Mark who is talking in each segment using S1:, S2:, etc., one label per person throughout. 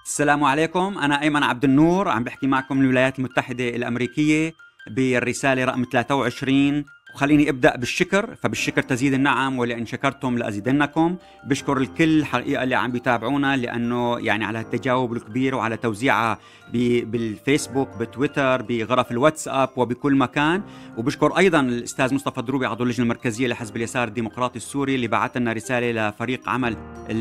S1: السلام عليكم. أنا أيمن عبد النور عم بحكي معكم من الولايات المتحدة الأمريكية بالرسالة رقم 23. وخليني أبدأ بالشكر، فبالشكر تزيد النعم ولئن شكرتم لأزيدنكم. بشكر الكل حقيقة اللي عم بيتابعونا، لأنه يعني على التجاوب الكبير وعلى توزيعها بالفيسبوك، بتويتر، بغرف الواتساب وبكل مكان. وبشكر أيضا الأستاذ مصطفى دروبي عضو اللجنة المركزية لحزب اليسار الديمقراطي السوري اللي بعث لنا رسالة لفريق عمل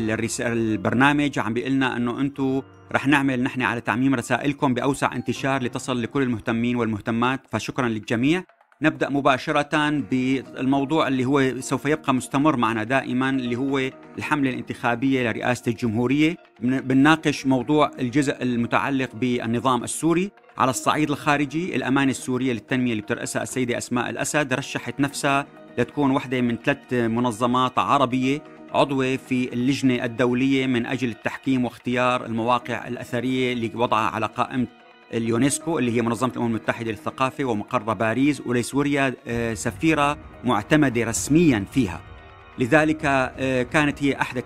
S1: البرنامج عم بيقول لنا أنه أنتم رح نعمل نحن على تعميم رسائلكم بأوسع انتشار لتصل لكل المهتمين والمهتمات، فشكرا للجميع. نبدأ مباشرة بالموضوع اللي هو سوف يبقى مستمر معنا دائما، اللي هو الحملة الانتخابية لرئاسة الجمهورية. بنناقش موضوع الجزء المتعلق بالنظام السوري. على الصعيد الخارجي، الأمانة السورية للتنمية اللي بترأسها السيدة أسماء الأسد رشحت نفسها لتكون واحدة من 3 منظمات عربية عضوة في اللجنة الدولية من أجل التحكيم واختيار المواقع الأثرية اللي وضعها على قائمة اليونسكو اللي هي منظمة الأمم المتحدة للثقافة ومقر باريس، ولسوريا سفيرة معتمدة رسميا فيها. لذلك كانت هي أحد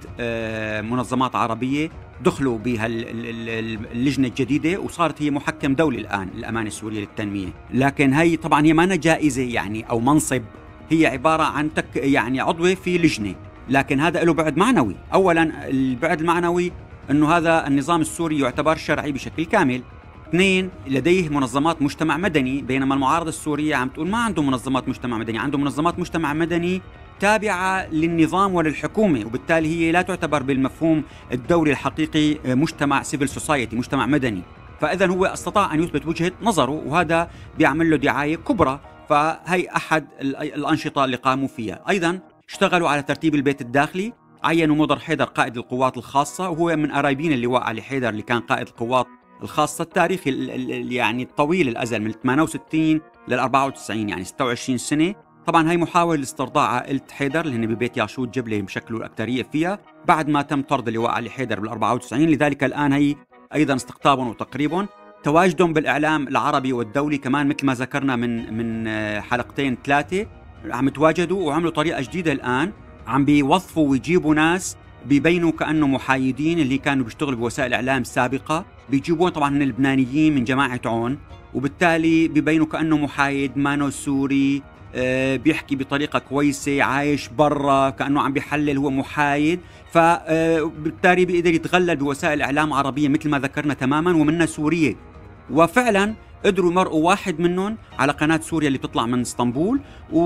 S1: 3 منظمات عربية دخلوا بها اللجنة الجديدة، وصارت هي محكم دولي الآن الأمانة السورية للتنمية. لكن هي طبعا هي ما جائزة يعني أو منصب، هي عبارة عن يعني عضوة في لجنة، لكن هذا له بعد معنوي. أولا البعد المعنوي أنه هذا النظام السوري يعتبر شرعي بشكل كامل. 2، لديه منظمات مجتمع مدني، بينما المعارضة السورية عم تقول ما عندهم منظمات مجتمع مدني، عندهم منظمات مجتمع مدني تابعة للنظام وللحكومة، وبالتالي هي لا تعتبر بالمفهوم الدولي الحقيقي مجتمع سيفل سوسايتي، مجتمع مدني. فإذا هو استطاع أن يثبت وجهة نظره، وهذا بيعمل له دعاية كبرى. فهي أحد الأنشطة اللي قاموا فيها. أيضا اشتغلوا على ترتيب البيت الداخلي، عينوا مضر حيدر قائد القوات الخاصة، وهو من قرايبين اللواء علي حيدر اللي كان قائد القوات الخاصة التاريخي يعني الطويل الأزل من 68 لل 94، يعني 26 سنة. طبعا هي محاولة لاسترضاع عائلة حيدر اللي هن ببيت ياشوت جبلة بشكله الأكترية فيها بعد ما تم طرد اللواء علي حيدر بال 94. لذلك الآن هي أيضا استقطابهم وتقريبهم. تواجدهم بالإعلام العربي والدولي كمان مثل ما ذكرنا من حلقتين 3 عم يتواجدوا، وعملوا طريقة جديدة الآن عم بيوظفوا ويجيبوا ناس بيبينوا كأنه محايدين اللي كانوا بيشتغلوا بوسائل الإعلام السابقة، بيجيبون طبعا من اللبنانيين من جماعة عون، وبالتالي بيبينوا كأنه محايد مانو سوري، بيحكي بطريقة كويسة، عايش برا كأنه عم بيحلل، هو محايد. فبالتالي بيقدر يتغلل بوسائل إعلام عربية مثل ما ذكرنا تماما ومنها سورية. وفعلا قدروا يمرقوا واحد منهم على قناة سوريا اللي بتطلع من اسطنبول،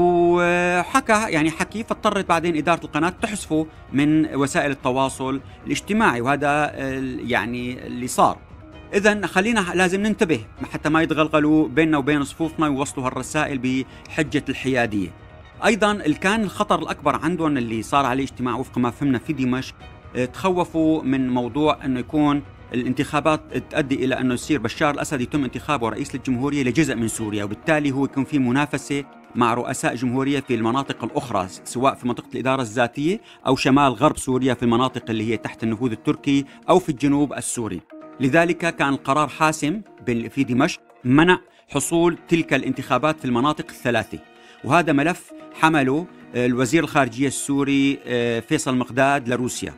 S1: وحكى يعني حكي، فاضطرت بعدين إدارة القناة تحذفه من وسائل التواصل الاجتماعي، وهذا يعني اللي صار. إذن خلينا لازم ننتبه حتى ما يتغلغلوا بيننا وبين صفوفنا ويوصلوا هالرسائل بحجة الحيادية. أيضا كان الخطر الأكبر عندهم اللي صار عليه اجتماع وفق ما فهمنا في دمشق، تخوفوا من موضوع أنه يكون الانتخابات تؤدي إلى أنه يصير بشار الأسد يتم انتخابه رئيس للجمهورية لجزء من سوريا، وبالتالي هو يكون في منافسة مع رؤساء جمهورية في المناطق الأخرى، سواء في منطقة الإدارة الذاتية أو شمال غرب سوريا في المناطق اللي هي تحت النفوذ التركي أو في الجنوب السوري. لذلك كان القرار حاسم في دمشق منع حصول تلك الانتخابات في المناطق ال3، وهذا ملف حمله الوزير الخارجية السوري فيصل مقداد لروسيا،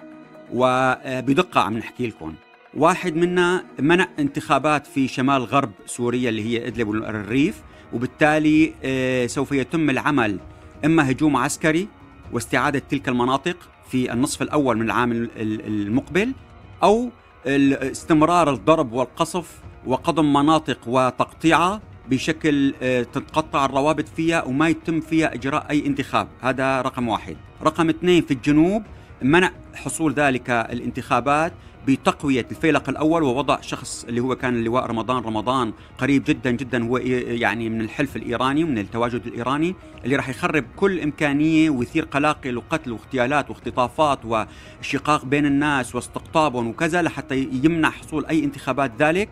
S1: وبدقة عم نحكي لكم. واحد منا منع انتخابات في شمال غرب سوريا اللي هي إدلب والريف، وبالتالي سوف يتم العمل إما هجوم عسكري واستعادة تلك المناطق في النصف الأول من العام المقبل، أو استمرار الضرب والقصف وقضم مناطق وتقطيعها بشكل تتقطع الروابط فيها وما يتم فيها إجراء أي انتخاب. هذا رقم 1. رقم 2، في الجنوب منع حصول ذلك الانتخابات بتقوية الفيلق الأول ووضع شخص اللي هو كان اللواء رمضان قريب جدا جدا، هو يعني من الحلف الإيراني ومن التواجد الإيراني اللي راح يخرب كل إمكانية ويثير قلاقل وقتل واغتيالات واختطافات وشقاق بين الناس واستقطابهم وكذا لحتى يمنع حصول أي انتخابات ذلك،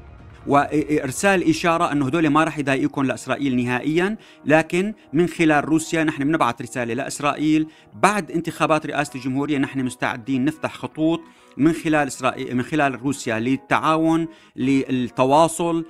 S1: وإرسال إشارة أنه هدول ما راح يضايقون لإسرائيل نهائيا، لكن من خلال روسيا نحن بنبعث رسالة لإسرائيل بعد انتخابات رئاسة الجمهورية نحن مستعدين نفتح خطوط من خلال إسرائيل من خلال روسيا للتعاون، للتواصل،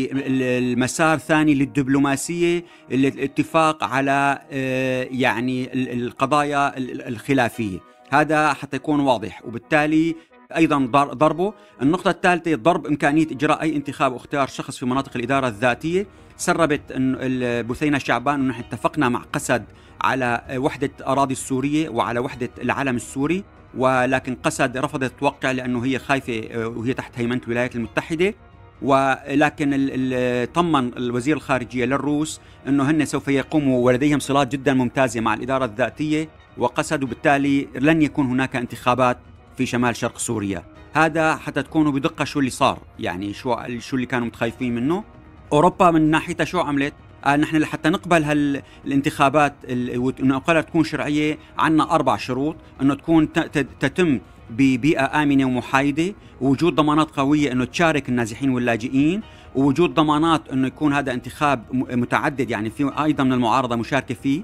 S1: للمسار ثاني للدبلوماسية، للاتفاق على يعني القضايا الخلافية. هذا حتى يكون واضح. وبالتالي أيضا ضربه. النقطة الثالثة ضرب إمكانية إجراء أي انتخاب واختيار شخص في مناطق الإدارة الذاتية. سربت بثينة شعبان أنه نحن اتفقنا مع قسد على وحدة أراضي السورية وعلى وحدة العلم السوري، ولكن قسد رفضت توقع لأنه هي خايفة وهي تحت هيمنة الولايات المتحدة. ولكن طمن الوزير الخارجية للروس أنه هن سوف يقوموا ولديهم صلات جدا ممتازة مع الإدارة الذاتية وقسد، وبالتالي لن يكون هناك انتخابات في شمال شرق سوريا. هذا حتى تكونوا بدقة شو اللي صار، يعني شو اللي كانوا متخايفين منه. أوروبا من ناحيتها شو عملت؟ نحن لحتى نقبل الانتخابات انه تكون شرعيه عنا 4 شروط: انه تكون تتم ببيئه امنه ومحايده، ووجود ضمانات قويه انه تشارك النازحين واللاجئين، ووجود ضمانات انه يكون هذا انتخاب متعدد، يعني في ايضا من المعارضه مشاركه فيه،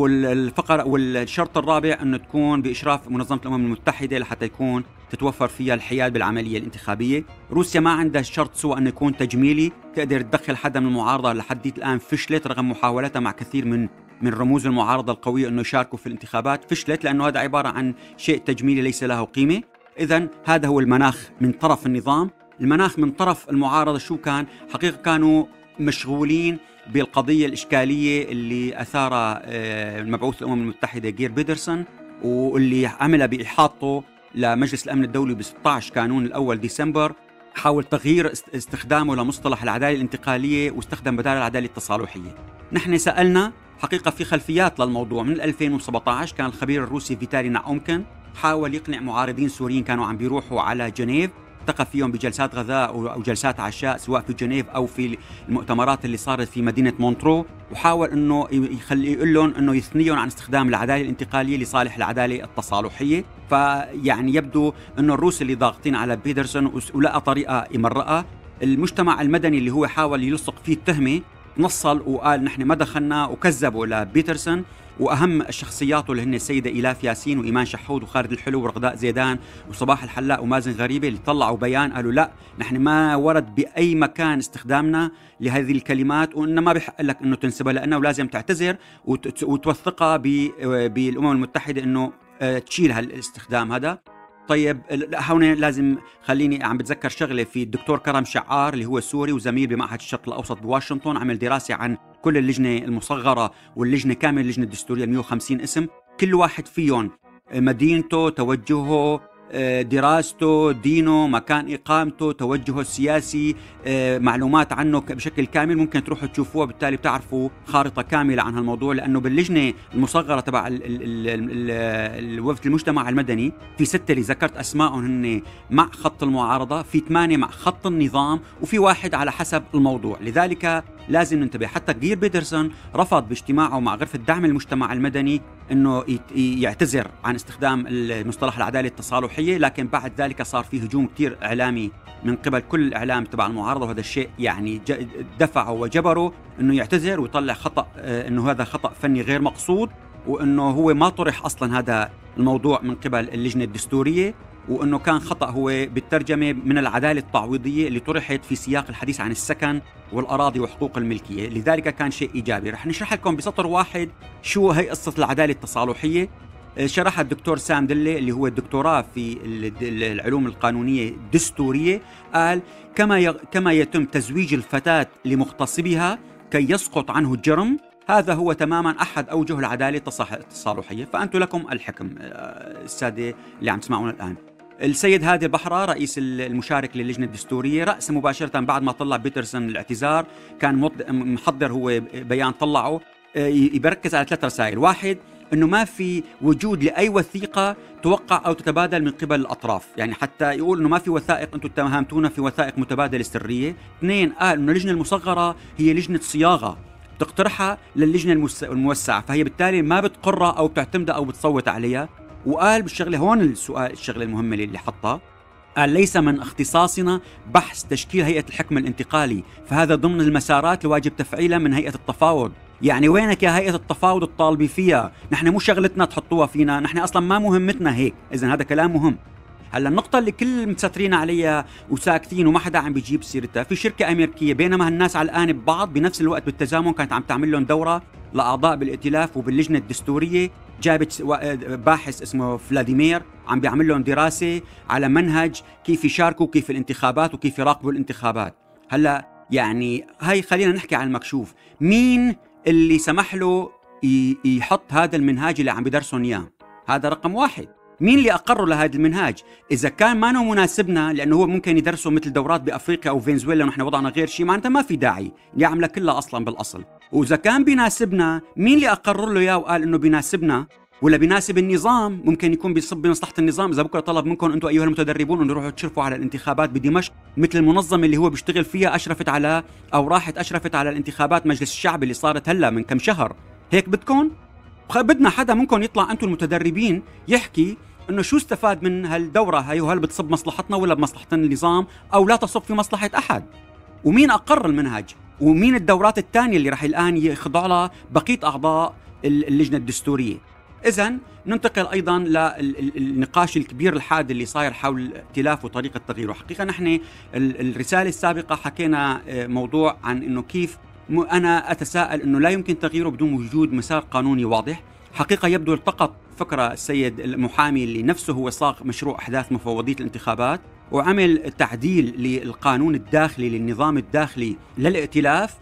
S1: والشرط الرابع انه تكون باشراف منظمه الامم المتحده لحتى يكون تتوفر فيها الحياد بالعمليه الانتخابيه. روسيا ما عندها شرط سوى انه يكون تجميلي، تقدر تدخل حدا من المعارضه، لحد الان فشلت رغم محاولتها مع كثير من رموز المعارضه القويه انه يشاركوا في الانتخابات، فشلت لانه هذا عباره عن شيء تجميلي ليس له قيمه. اذا هذا هو المناخ من طرف النظام. المناخ من طرف المعارضه شو كان؟ حقيقه كانوا مشغولين بالقضيه الاشكاليه اللي اثارها المبعوث الامم المتحده جير بيدرسون، واللي عملها باحاطته لمجلس الامن الدولي ب 16 كانون الاول ديسمبر. حاول تغيير استخدامه لمصطلح العداله الانتقاليه واستخدم بدال العداله التصالحيه. نحن سالنا حقيقه في خلفيات للموضوع. من 2017 كان الخبير الروسي فيتالي نعومكن حاول يقنع معارضين سوريين كانوا عم بيروحوا على جنيف، التقى فيهم بجلسات غذاء أو جلسات عشاء سواء في جنيف أو في المؤتمرات اللي صارت في مدينة مونترو، وحاول أنه يقول لهم أنه يثنيهم عن استخدام العدالة الانتقالية لصالح العدالة التصالحية. فيعني يبدو أنه الروس اللي ضاغطين على بيدرسون ولقى طريقة يمرقها. المجتمع المدني اللي هو حاول يلصق فيه التهمة نصل وقال نحن ما دخلنا، وكذبوا لبيترسون. واهم الشخصيات اللي هن السيده ايلاف ياسين وايمان شحود وخالد الحلو ورغداء زيدان وصباح الحلاق ومازن غريبه اللي طلعوا بيان قالوا لا، نحن ما ورد باي مكان استخدامنا لهذه الكلمات، وانما بحق لك انه تنسبها لانه لازم تعتذر وتوثقها بالامم المتحده انه تشيل هالاستخدام هذا. طيب هون لازم خليني عم بتذكر شغله في الدكتور كرم شعار اللي هو سوري وزميل بمعهد الشرق الاوسط بواشنطن، عمل دراسه عن كل اللجنه المصغره واللجنه كامل اللجنه الدستوريه 150 اسم، كل واحد فيهم مدينته، توجهه، دراسته، دينه، مكان إقامته، توجهه السياسي، معلومات عنه بشكل كامل، ممكن تروحوا تشوفوها، بالتالي بتعرفوا خارطة كاملة عن هالموضوع. لأنه باللجنة المصغرة تبع الوفد المجتمع المدني في 6 اللي ذكرت أسمائهم هن مع خط المعارضة، في 8 مع خط النظام، وفي 1 على حسب الموضوع. لذلك لازم ننتبه. حتى جير بيدرسون رفض باجتماعه مع غرفة دعم المجتمع المدني انه يعتذر عن استخدام المصطلح العدالة التصالحية، لكن بعد ذلك صار في هجوم كتير اعلامي من قبل كل الاعلام تبع المعارضة، وهذا الشيء يعني دفعه وجبره انه يعتذر ويطلع خطأ، انه هذا خطأ فني غير مقصود، وانه هو ما طرح اصلا هذا الموضوع من قبل اللجنة الدستورية، وأنه كان خطأ هو بالترجمة من العدالة التعويضية اللي طرحت في سياق الحديث عن السكن والأراضي وحقوق الملكية. لذلك كان شيء إيجابي. رح نشرح لكم بسطر واحد شو هي قصة العدالة التصالحية. شرحها الدكتور سام دلي اللي هو الدكتوراه في العلوم القانونية الدستورية. قال كما يتم تزويج الفتاة لمغتصبها كي يسقط عنه الجرم، هذا هو تماما أحد أوجه العدالة التصالحية. فأنتم لكم الحكم السادة اللي عم تسمعونا الآن. السيد هادي البحرة رئيس المشارك للجنة الدستورية رأس مباشرة بعد ما طلع بيترسون الاعتذار، كان محضر هو بيان طلعه يركز على 3 رسائل. 1 أنه ما في وجود لأي وثيقة توقع أو تتبادل من قبل الأطراف، يعني حتى يقول أنه ما في وثائق أنتم اتهمتونا في وثائق متبادلة سرية. 2 قال أنه اللجنة المصغرة هي لجنة صياغة تقترحها للجنة الموسعة، فهي بالتالي ما بتقرها أو بتعتمدها أو بتصوت عليها. وقال بالشغلة هون الشغلة المهمة اللي حطها، قال ليس من اختصاصنا بحث تشكيل هيئة الحكم الانتقالي، فهذا ضمن المسارات الواجب تفعيلها من هيئة التفاوض. يعني وينك يا هيئة التفاوض الطالبي فيها؟ نحن مو شغلتنا تحطوها فينا، نحن أصلا ما مهمتنا هيك. إذن هذا كلام مهم. هلا النقطة اللي كل متسترين عليها وساكتين وما حدا عم بيجيب سيرتها، في شركة أمريكية بينما هالناس علقانة ببعض بنفس الوقت بالتزامن كانت عم تعمل لهم دورة لأعضاء بالائتلاف وباللجنة الدستورية جابت باحث اسمه فلاديمير عم بيعمل لهم دراسة على منهج كيف يشاركوا كيف الانتخابات وكيف يراقبوا الانتخابات. هلا يعني هاي خلينا نحكي عن المكشوف. مين اللي سمح له يحط هذا المنهاج اللي عم بدرسون اياه؟ هذا رقم واحد. مين اللي أقروا لهذا المنهاج؟ إذا كان ما هو مناسبنا لأنه هو ممكن يدرسوا مثل دورات بأفريقيا أو فنزويلا ونحن وضعنا غير شيء، معناتها ما في داعي يعملها كلها أصلا بالأصل. وإذا كان بيناسبنا، مين اللي أقرر له إياه وقال إنه بيناسبنا ولا بيناسب النظام؟ ممكن يكون بيصب بمصلحة النظام. إذا بكرة طلب منكم أنتم أيها المتدربون أن تروحوا تشرفوا على الانتخابات بدمشق، مثل المنظمة اللي هو بيشتغل فيها أشرفت على أو راحت أشرفت على الانتخابات مجلس الشعب اللي صارت هلا من كم شهر، هيك بدكم؟ بدنا حدا منكم يطلع أنتم المتدربين يحكي انه شو استفاد من هالدوره هي، وهل بتصب مصلحتنا ولا بمصلحه النظام او لا تصب في مصلحه احد؟ ومين اقر المنهج؟ ومين الدورات الثانيه اللي راح الان يخضعوا لها بقيه اعضاء اللجنه الدستوريه؟ اذا ننتقل ايضا للنقاش الكبير الحاد اللي صاير حول ائتلاف وطريقه تغييره. حقيقه نحن الرساله السابقه حكينا موضوع عن انه كيف انا اتساءل انه لا يمكن تغييره بدون وجود مسار قانوني واضح. حقيقة يبدو التقط فكرة السيد المحامي اللي نفسه هو صاغ مشروع أحداث مفوضية الانتخابات وعمل تعديل للقانون الداخلي للنظام الداخلي للائتلاف،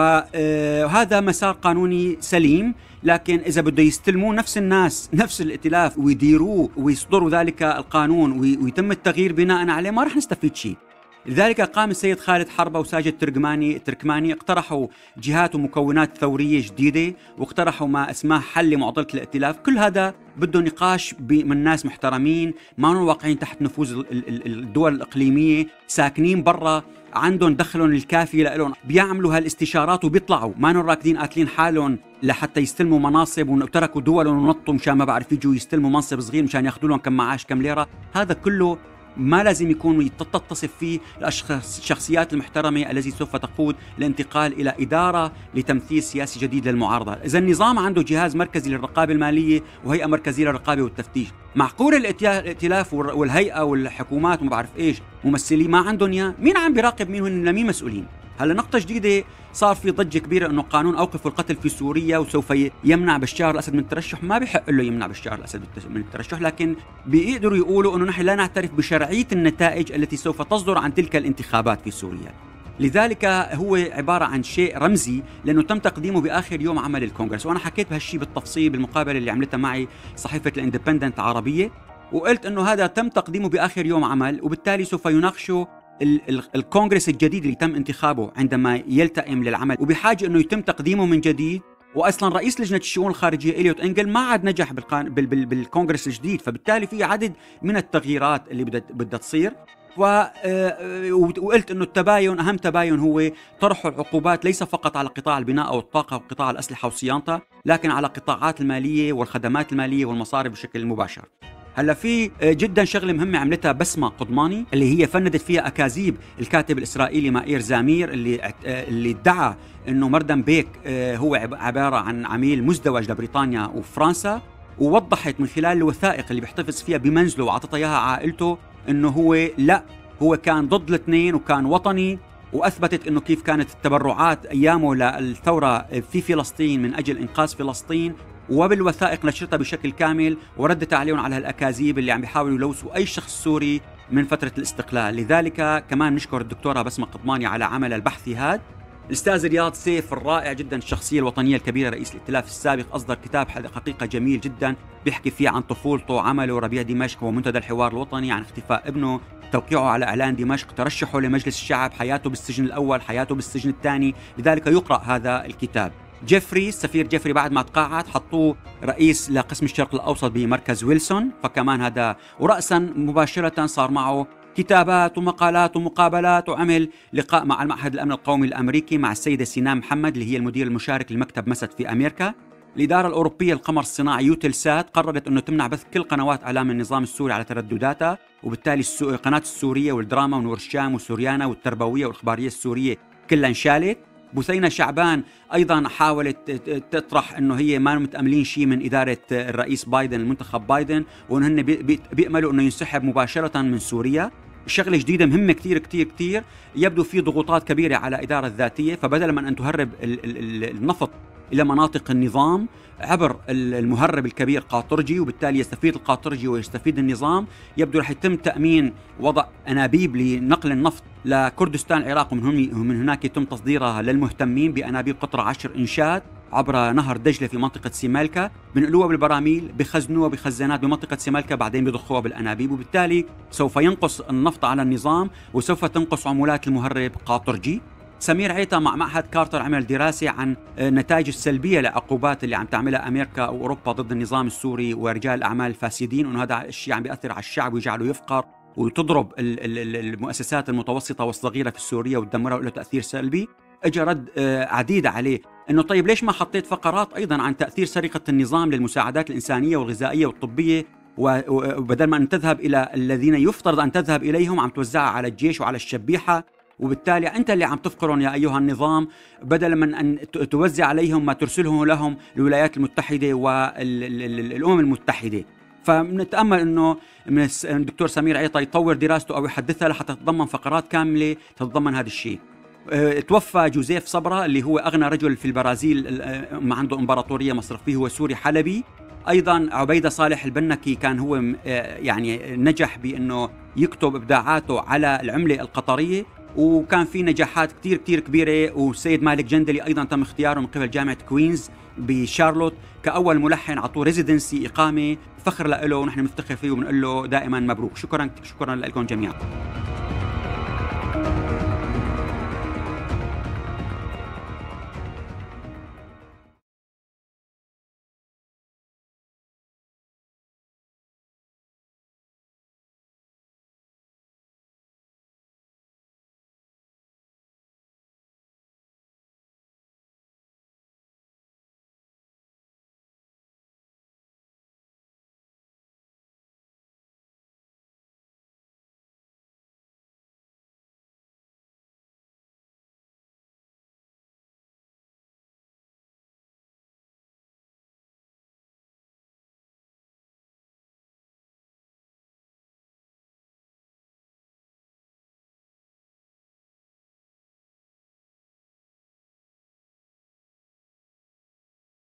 S1: وهذا مسار قانوني سليم. لكن إذا بده يستلموه نفس الناس نفس الائتلاف ويديروه ويصدروا ذلك القانون ويتم التغيير بناء عليه، ما رح نستفيد شيء. لذلك قام السيد خالد حربة وساجد تركماني اقترحوا جهات ومكونات ثورية جديدة، واقترحوا ما اسماه حل لمعضلة الائتلاف. كل هذا بده نقاش من ناس محترمين ما هم واقعين تحت نفوذ الدول الإقليمية، ساكنين برا، عندهم دخلهم الكافي لهم، بيعملوا هالاستشارات وبيطلعوا، ما هم راكدين قاتلين حالهم لحتى يستلموا مناصب وتركوا دولهم ونطوا مشان ما بعرف يجوا يستلموا منصب صغير مشان ياخذوا لهم كم معاش كم ليرة. هذا كله ما لازم يكون تتصف فيه الشخصيات المحترمة التي سوف تقود الانتقال إلى إدارة لتمثيل سياسي جديد للمعارضة. إذا النظام عنده جهاز مركزي للرقابة المالية وهيئة مركزية للرقابة والتفتيش، معقول الائتلاف والهيئة والحكومات وما بعرف إيش ممثلين ما عندهم إياه؟ مين عم بيراقب مين هن لمين مسؤولين؟ هلا نقطة جديدة، صار في ضجة كبيرة انه قانون اوقف القتل في سوريا وسوف يمنع بشار الاسد من الترشح. ما بيحق له يمنع بشار الاسد من الترشح، لكن بيقدروا يقولوا انه نحن لا نعترف بشرعية النتائج التي سوف تصدر عن تلك الانتخابات في سوريا. لذلك هو عبارة عن شيء رمزي لأنه تم تقديمه بآخر يوم عمل الكونغرس، وأنا حكيت بهالشيء بالتفصيل بالمقابلة اللي عملتها معي صحيفة الاندبندنت عربية، وقلت أنه هذا تم تقديمه بآخر يوم عمل، وبالتالي سوف يناقشوا الكونغرس الجديد اللي تم انتخابه عندما يلتئم للعمل، وبحاجة أنه يتم تقديمه من جديد. وأصلا رئيس لجنة الشؤون الخارجية إليوت إنجل ما عاد نجح بالكونغرس الجديد، فبالتالي في عدد من التغييرات اللي بدها تصير. وقلت أنه التباين، أهم تباين هو طرح العقوبات ليس فقط على قطاع البناء أو الطاقة وقطاع الأسلحة وصيانتها، لكن على قطاعات المالية والخدمات المالية والمصارف بشكل مباشر. هلا في جدا شغله مهمه عملتها بسمة قضماني اللي هي فندت فيها اكاذيب الكاتب الاسرائيلي مائير زامير اللي ادعى انه مردان بيك هو عباره عن عميل مزدوج لبريطانيا وفرنسا، ووضحت من خلال الوثائق اللي بيحتفظ فيها بمنزله وعطتها اياها عائلته انه هو لا، هو كان ضد الاثنين وكان وطني، واثبتت انه كيف كانت التبرعات ايامه للثوره في فلسطين من اجل انقاذ فلسطين، وبالوثائق نشرتها بشكل كامل وردت عليهم على الأكاذيب اللي عم بيحاولوا يلوثوا أي شخص سوري من فترة الاستقلال. لذلك كمان نشكر الدكتورة بسمة قضماني على عمل البحثي هذا. الأستاذ رياض سيف الرائع جدا، الشخصية الوطنية الكبيرة رئيس الائتلاف السابق، أصدر كتاب حقيقة جميل جدا بيحكي فيه عن طفولته وعمله، ربيع دمشق ومنتدى الحوار الوطني، عن اختفاء ابنه، توقيعه على إعلان دمشق، ترشحه لمجلس الشعب، حياته بالسجن الأول، حياته بالسجن الثاني. لذلك يقرأ هذا الكتاب. جيفري، السفير جيفري بعد ما تقاعد حطوه رئيس لقسم الشرق الأوسط بمركز ويلسون، فكمان هذا ورأسا مباشرة صار معه كتابات ومقالات ومقابلات، وعمل لقاء مع المعهد الأمن القومي الأمريكي مع السيدة سينام محمد اللي هي المدير المشارك لمكتب مسد في أمريكا. الإدارة الأوروبية للقمر الصناعي يوتلسات قررت أنه تمنع بث كل قنوات إعلام النظام السوري على تردداتها، وبالتالي قناة السورية والدراما ونور الشام وسوريانا والتربوية والإخبارية السورية كلها انشالت. بثينة شعبان أيضا حاولت تطرح أنه هي ما متأملين شيء من إدارة الرئيس بايدن، المنتخب بايدن، وأنه بيأملوا أنه ينسحب مباشرة من سوريا. شغلة جديدة مهمة كتير كتير كتير. يبدو في ضغوطات كبيرة على إدارة الذاتية، فبدل من أن تهرب النفط إلى مناطق النظام عبر المهرب الكبير قاطرجي، وبالتالي يستفيد القاطرجي ويستفيد النظام. يبدو رح يتم تأمين وضع أنابيب لنقل النفط لكردستان العراق، ومن هناك يتم تصديرها للمهتمين بأنابيب قطر 10 إنشات عبر نهر دجلة في منطقة سيمالكا، بنقلوها بالبراميل، بخزنوها بخزانات بمنطقة سيمالكا، بعدين بيضخوها بالأنابيب، وبالتالي سوف ينقص النفط على النظام وسوف تنقص عمولات المهرب قاطرجي. سمير عيطة مع معهد كارتر عمل دراسة عن النتائج السلبية لعقوبات اللي عم تعملها أمريكا وأوروبا ضد النظام السوري ورجال الأعمال الفاسدين، وأنه هذا الشيء عم بيأثر على الشعب ويجعله يفقر وتضرب المؤسسات المتوسطة والصغيرة في سوريا وتدمرها وله تأثير سلبي. اجى رد عديدة عليه انه طيب ليش ما حطيت فقرات ايضا عن تأثير سرقة النظام للمساعدات الإنسانية والغذائية والطبية، وبدل ما ان تذهب الى الذين يفترض ان تذهب اليهم عم توزعها على الجيش وعلى الشبيحة، وبالتالي انت اللي عم تفقرهم يا ايها النظام، بدلا من ان توزع عليهم ما ترسله لهم الولايات المتحدة والأمم المتحدة. فبنتأمل انه من الدكتور سمير عيطة يطور دراسته او يحدثها لحتى تتضمن فقرات كاملة تتضمن هذا الشيء. توفى جوزيف صبرا اللي هو أغنى رجل في البرازيل، ما عنده إمبراطورية مصرفية، هو سوري حلبي. أيضا عبيدة صالح البنكي كان هو يعني نجح بأنه يكتب إبداعاته على العملة القطرية، وكان في نجاحات كتير كتير كبيرة. والسيد مالك جندلي أيضا تم اختياره من قبل جامعة كوينز بشارلوت كأول ملحن، عطوه ريزيدنسي إقامة، فخر له ونحن نفتخر فيه وبنقول له دائما مبروك. شكرا لكم جميعا.